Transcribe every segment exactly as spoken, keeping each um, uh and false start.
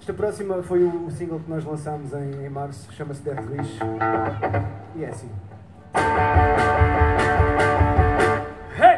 Esta próxima foi o single que nós lançámos em, em março, que chama-se Death Wish. E é assim. Hey!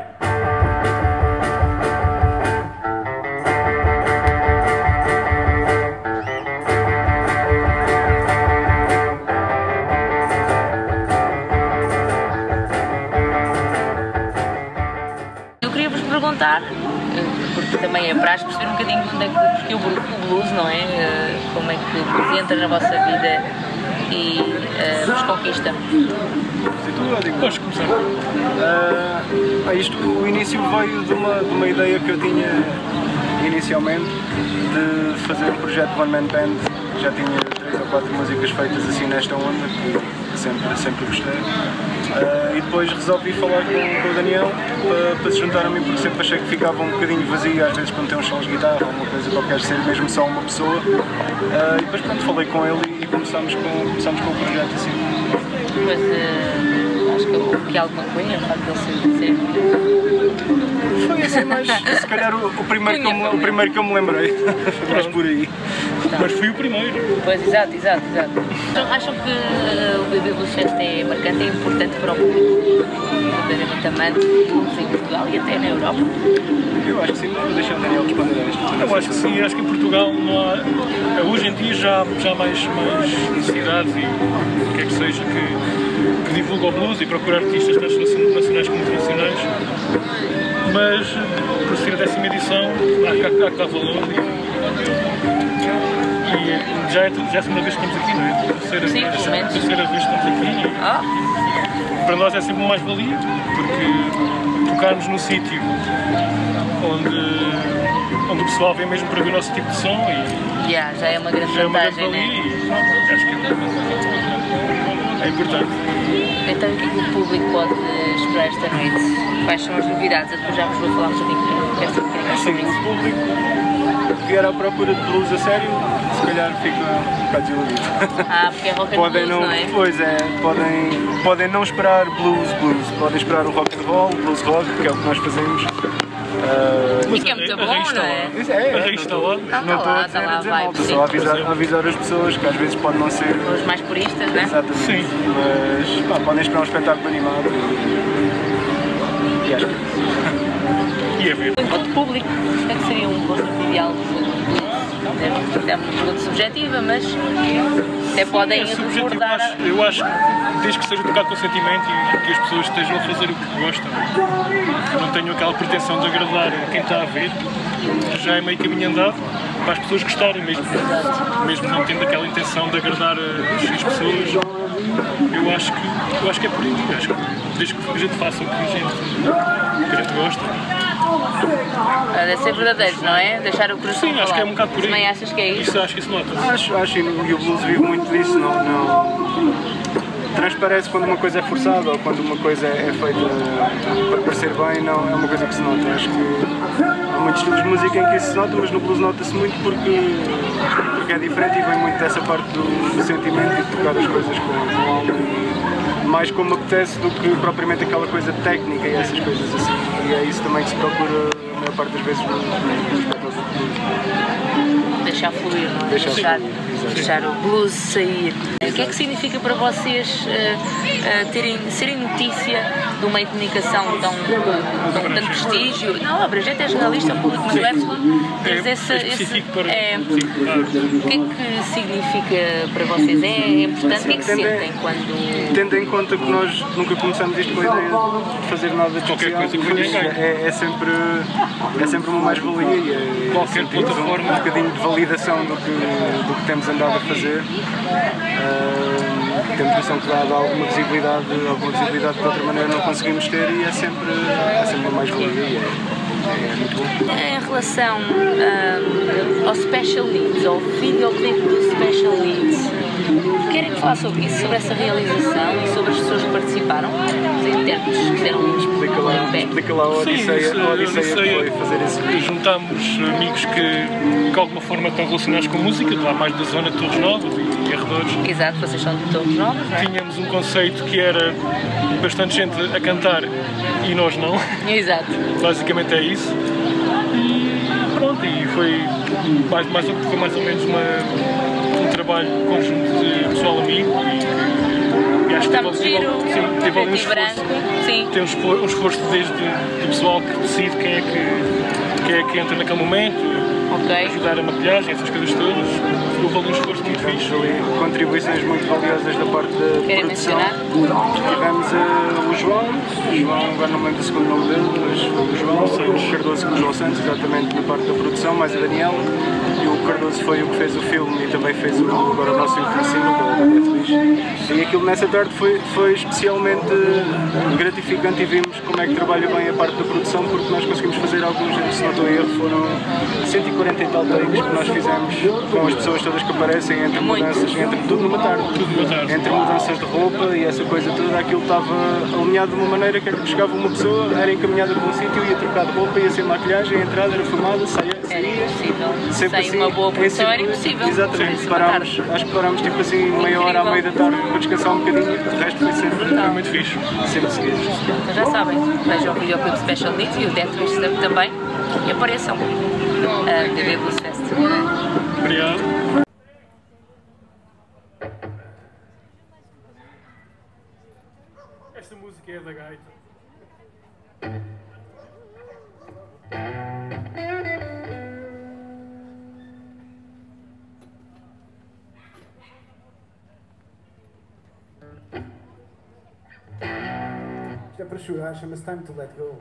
Eu queria vos perguntar, porque também é para as perceber um bocadinho onde é que, porque o blues, não é? Como é que o blues entra na vossa vida e uh, vos conquista? Podes começar. Uh, isto, o início veio de uma, de uma ideia que eu tinha inicialmente de fazer um projeto de One Man Band. Já tinha três ou quatro músicas feitas assim nesta onda, que sempre, sempre gostei. Uh, e depois resolvi falar com, com o Daniel para, para se juntar a mim, porque sempre achei que ficava um bocadinho vazio, às vezes quando tem uns sons de guitarra ou uma coisa qualquer, ser mesmo só uma pessoa. Uh, e depois pronto, falei com ele e começámos com, começámos com o projeto assim. Pois, uh, acho que houve aqui alguma coisa, o facto de ele ser... Foi assim, mas se calhar o, o, primeiro, que eu me, o primeiro que eu me lembrei, foi mais por aí. Tá. Mas fui o primeiro. Pois, exato, exato, exato. Então, acham que uh, o B B Blues Fest é marcante, é importante para o público verdadeiramente amante de blues em Portugal e até na Europa? Eu acho que sim, vou deixar o Daniel responder a isto. Eu acho que sim, acho que em Portugal não há, hoje em dia já, já há mais, mais necessidades e o que é que seja que, que divulga o blues e procura artistas tanto nacionais como internacionais, mas por ser a décima edição há que, há que dar valor e, e já, é, já é a segunda vez que estamos aqui, não é? Terceira, Sim, terceira, terceira vez que estamos aqui e oh. Para nós é sempre mais valia, porque tocarmos no sítio onde, onde o pessoal vem mesmo para ver o nosso tipo de som e yeah, já é uma grande já vantagem, é uma grande valia, né? e acho que é importante. Então o que é que o público pode esperar esta noite? Quais são as novidades? Eu depois já vos vou falar um bocadinho, quero saber um bocadinho sobre Sim, isso. o público que vier à procura de blues a sério, se calhar fica um bocado desiludido. Ah, porque é rock and podem blues, não, não é? Pois é, podem, podem não esperar blues, blues, podem esperar o rock and roll, blues rock, que é o que nós fazemos. Uh, E que é muito bom, não é? Isso é, A é, raiz está lá. Não, não estou lá, a dizer, está lá, a dizer vai, mal, estou sim. só a avisar, a avisar as pessoas que às vezes pode não ser Os mais puristas, não é? exatamente, Sim. mas pá, podem esperar um espetáculo animado e, e acho que E a ver? Enquanto público, o que é que seria um concerto ideal de blues? É uma pergunta subjetiva, mas até podem É subjetivo, eu abordar. acho, eu acho que desde que seja tocado com sentimento e que as pessoas estejam a fazer o que gostam, não tenham aquela pretensão de agradar quem está a ver, já é meio caminho andado para as pessoas gostarem mesmo, mesmo não tendo aquela intenção de agradar as, as pessoas. Eu acho que eu acho que é por aí, acho que desde que a gente faça o que a gente, que a gente gosta. Deve ser verdadeiros, não é? Deixar o coração Sim, falar. acho que é um bocado por aí. Também achas que é isso? Isso acho que isso nota. Acho, acho, e o blues vive muito disso, não, não transparece quando uma coisa é forçada ou quando uma coisa é feita para parecer bem, não é uma coisa que se nota. Acho que há muitos estilos de música em que isso se nota, mas no blues nota-se muito porque, porque é diferente e vem muito dessa parte do, do sentimento e de tocar as coisas com, com alma e mais como apetece do que propriamente aquela coisa técnica e essas coisas assim. E é isso também que se procura a maior parte das vezes nos no espetáculos de blues. Deixar fluir, não é? Deixar Deixar, fluir, deixar o blues sair. O que é que significa para vocês uh, uh, terem, serem notícia de uma comunicação tão, com tanto prestígio? Não, abrangente é jornalista, o público, mas o Epsilon tens É esse, esse, específico para... é, Sim, claro. o que é que significa para vocês? É importante? O que é que sentem quando... Tendo em conta que nós nunca começamos isto com a ideia de fazer nada de Qualquer especial, coisa que venha mas cá. é, é, sempre, é sempre uma mais-valia e é, Qualquer sentimos plataforma. um, um bocadinho de validação do que, do que temos andado a fazer. Uh, temos noção que dá alguma visibilidade, alguma visibilidade que de outra maneira não conseguimos ter e é sempre, é sempre uma mais-valia e é, é muito bom. Em relação um, ao Special Needs, ao videoclipe do Special Needs, querem falar sobre isso, sobre essa realização e sobre as pessoas que participaram? Os intérpretes que fizeram Explica lá, explica lá a Odisseia, Sim, a Odisseia que Odisseia. foi fazer esse vídeo. Juntámos amigos que, que de alguma forma estão relacionados com música, de lá mais da zona de Torres Novas e arredores. Exato, vocês são de Torres Novas, não é? Tínhamos um conceito que era bastante gente a cantar e nós não. Exato. Basicamente é isso. E pronto, e foi mais, mais, foi mais ou menos uma, um trabalho conjunto de pessoal amigo e, e acho que teve, teve, sim, teve ali um esforço, sim. Tem um esforço desde do pessoal que decide quem é que, quem é que entra naquele momento, okay. Ajudar a maquilhagem, essas coisas todas, houve ali um esforço muito fixe. Contribuições muito valiosas da parte da Querem produção. mencionar? Tivemos uh, o João, o João, agora não me lembro do segundo nome dele, mas o João, o Cardoso com o João Santos, exatamente na parte da produção, mais a Daniela, e o Cardoso foi o que fez o filme e também fez o, agora o nosso último single da Netflix. E aquilo nessa tarde foi, foi especialmente gratificante e vimos como é que trabalha bem a parte da produção, porque nós conseguimos fazer alguns, se não estou a erro, foram cento e quarenta e tal takes que nós fizemos com as pessoas todas que aparecem, entre mudanças, entre tudo numa tarde, entre mudanças de roupa e essa coisa toda, aquilo estava alinhado de uma maneira que era que chegava uma pessoa, era encaminhada para um sítio, ia trocar de roupa, ia sem maquilhagem, a entrada era filmada, saía, saía. Era impossível. Sempre Sem assim, uma boa produção é era impossível. Exatamente, parámos, acho que parámos tipo assim meia hora à meia da tarde para descansar um bocadinho, o resto foi sempre Foi muito fixe. Sempre seguido. Então já sabem, vejam o videoclipe Special Needs e o Death Wish também e apareçam a T V Blues Fest. Obrigado. Esta música é da gaita. Isto é para chorar, chama-se Time to Let Go.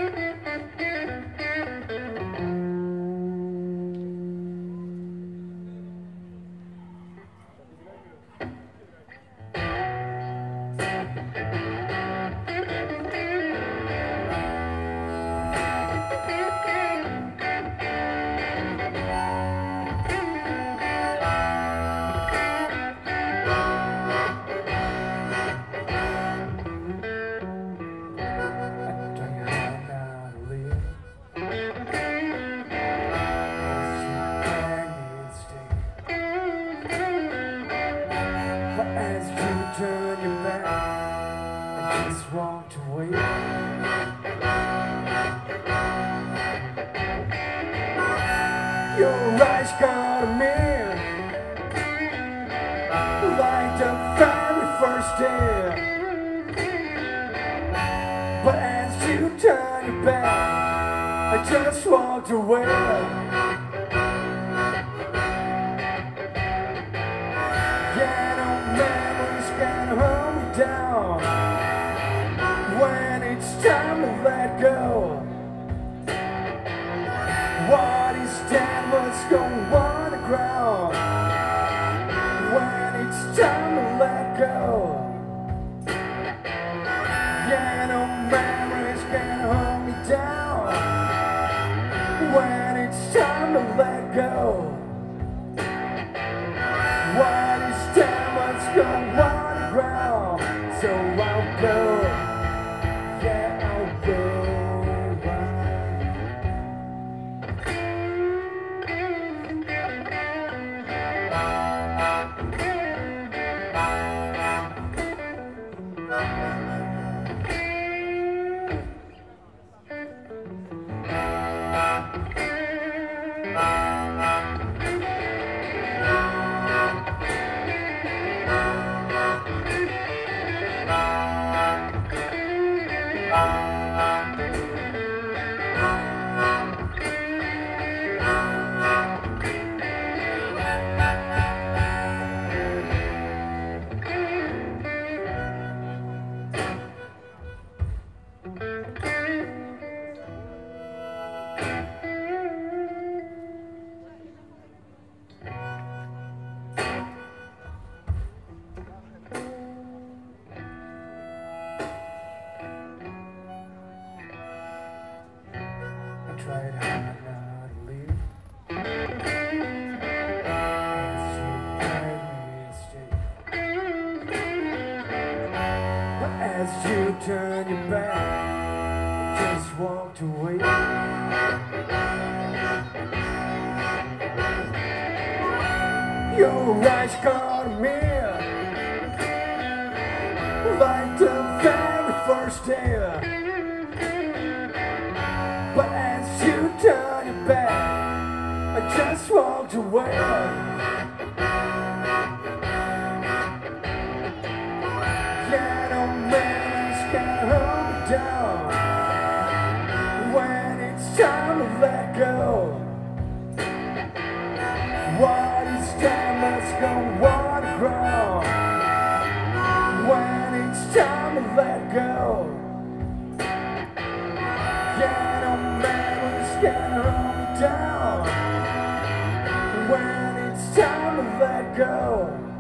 Walked away. Your eyes got me like the very first day. But as you turn your back, I just walked away. Yeah, no memories can hold me down when it's time to let go. What is dead must go on the ground when it's time to let go. Yeah, no memories can hold me down when it's time to let go. What is dead must go on the ground, so I'll go. Yeah, I'll go. Tried hard not to leave. As you made me stay. But as you turn your back, I just walked away. Your eyes caught me like the very first day. But as you turn your back, go.